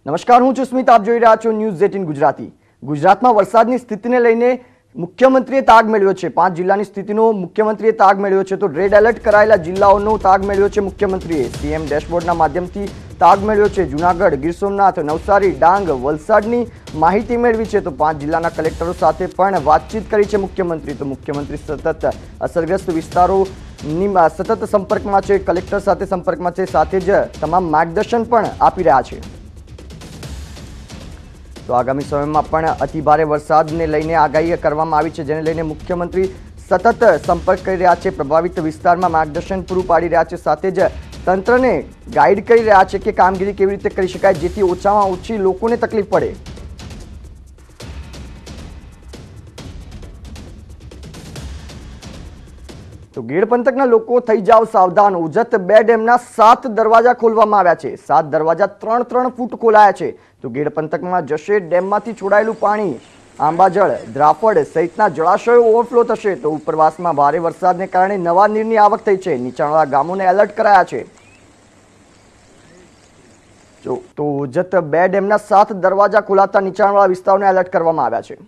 નમસ્કાર, હું છું સ્મિત. આપ જોઈ રહ્યા છો ન્યૂઝ 18 ગુજરાતી. ગુજરાતમાં વરસાદની સ્થિતિને લઈને મુખ્યમંત્રીએ તાગ મેળવ્યો છે. 5 જિલ્લાની સ્થિતિનો મુખ્યમંત્રીએ તાગ મેળવ્યો છે. તો રેડ એલર્ટ કરાયેલા જિલ્લાઓનો તાગ મેળવ્યો છે મુખ્યમંત્રીએ. સીએમ ડેશબોર્ડના માધ્યમથી તાગ મેળવ્યો છે. જૂનાગઢ, ગીર સોમનાથ, નવસારી, ડાંગ, વલસાડની માહિતી મેળવી છે. તો 5 જિલ્લાના કલેક્ટરો સાથે પણ વાતચીત કરી છે મુખ્યમંત્રી. તો મુખ્યમંત્રી સતત અસરગ્રસ્ત વિસ્તારોની સતત સંપર્કમાં છે, કલેક્ટર સાથે સંપર્કમાં છે, સાથે જ તમામ માર્ગદર્શન પણ આપી રહ્યા છે. તો આગામી સમયમાં પણ અતિભારે વરસાદને લઈને આગાહી કરવામાં આવી છે, જેને લઈને મુખ્યમંત્રી સતત સંપર્ક કરી રહ્યા છે. પ્રભાવિત વિસ્તારમાં માર્ગદર્શન પૂરું પાડી રહ્યા છે, સાથે જ તંત્રને ગાઈડ કરી રહ્યા છે કે કામગીરી કેવી રીતે કરી શકાય જેથી ઓછામાં ઓછી લોકોને તકલીફ પડે. તો ગેડ પંથકના લોકો થઈ જાવ સાવધાન. ઉજત 2 ડેમના 7 દરવાજા ખોલવામાં આવ્યા છે. 7 દરવાજા 3-3 ફૂટ ખોલાયા છે. તો ગેડ પંથકમાં જશે ડેમમાંથી છોડાયેલું પાણી. આંબાજળ, દ્રાફડ સહિતના જળાશયો ઓવરફ્લો થશે. તો ઉપરવાસમાં ભારે વરસાદને કારણે નવા નીરની આવક થઈ છે. નીચાણવાળા ગામોને એલર્ટ કરાયા છે. તો ઉજત 2 ડેમના 7 દરવાજા ખોલાતા નીચાણવાળા વિસ્તારોને એલર્ટ કરવામાં આવ્યા છે.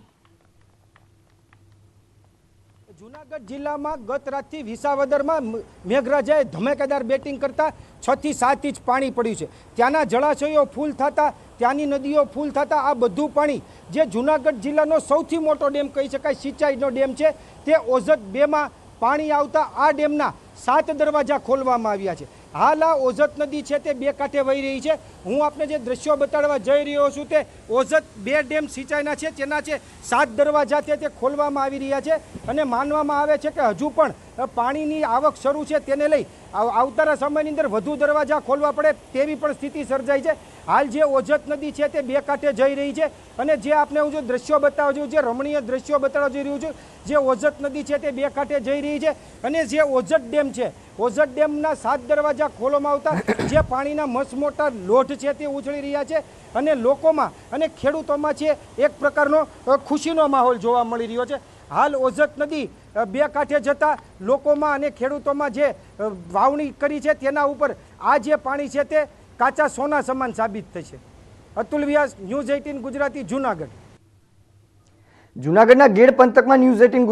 જૂનાગઢ જિલ્લામાં ગત રાતથી વિસાવદરમાં મેઘરાજાએ ધમાકેદાર બેટિંગ કરતા 6 થી 7 ઇંચ પાણી પડ્યું છે. ત્યાંના જળાશયો ફૂલ થતા, ત્યાંની નદીઓ ફૂલ થતા આ બધું પાણી જે જૂનાગઢ જિલ્લાનો સૌથી મોટો ડેમ કહી શકાય, સિંચાઈનો ડેમ છે, તે ઓઝત 2માં પાણી આવતા આ ડેમના 7 દરવાજા ખોલવામાં આવ્યા છે. હાલ આ ઓઝત નદી છે તે 2 કાંઠે વહી રહી છે. હું આપને જે દ્રશ્યો બતાડવા જઈ રહ્યો છું તે ઓઝત 2 ડેમ સિંચાઈના છે, તેના છે 7 દરવાજા તે ખોલવામાં આવી રહ્યા છે. અને માનવામાં આવે છે કે હજુ પણ પાણીની આવક શરૂ છે, તેને લઈ આવનારા સમયની અંદર વધુ દરવાજા ખોલવા પડે તેવી પણ સ્થિતિ સર્જાઈ છે. હાલ જે ઓઝત નદી છે તે 2 કાંઠે જઈ રહી છે. અને જે આપને હું જો દ્રશ્યો બતાવવા જોઉં, જે રમણીય દ્રશ્યો બતાવવા જઈ રહ્યું છું, જે ઓઝત નદી છે તે 2 કાંઠે જઈ રહી છે. અને જે ઓઝત ડેમ છે, ઓઝત ડેમના 7 દરવાજા ખોલવામાં આવતા જે પાણીના મસમોટા લોઢ છે તે ઉછળી રહ્યા છે. અને લોકોમાં અને ખેડૂતોમાં છે એક પ્રકારનો ખુશીનો માહોલ જોવા મળી રહ્યો છે. હાલ ઓઝત નદી 2 કાંઠે જતા લોકોમાં અને ખેડૂતોમાં જે વાવણી કરી છે તેના ઉપર આ જે પાણી છે તે કાચા સોના સમાન સાબિત થશે. અતુલ વ્યાસ, ન્યૂઝ 18 ગુજરાતી, જૂનાગઢ. જૂનાગઢના ગેડ પંથકમાં ન્યૂઝ 18